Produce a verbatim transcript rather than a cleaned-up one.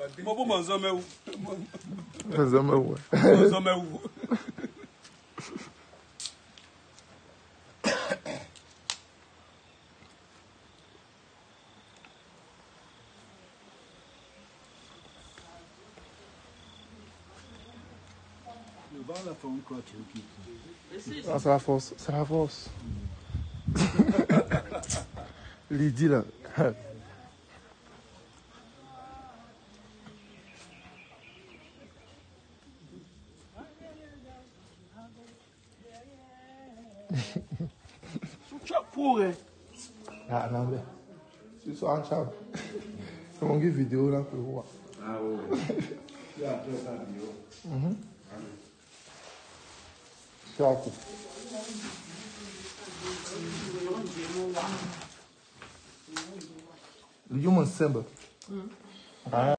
Bobo manzome où? Manzome où? Manzome où? Ah, c'est la force, c'est la force. Lydie là. Ah non mais, c'est ça en chat. C'est mon vidéo là pour voir. Ah oui. Mhm. C'est à coup. Le human symbol.